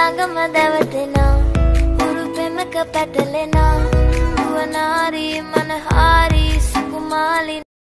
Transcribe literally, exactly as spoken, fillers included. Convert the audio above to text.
ළඟම දැවටෙනා උරු පෙමක පැටලෙනා වනාරි මනහාරි සුකුමාලි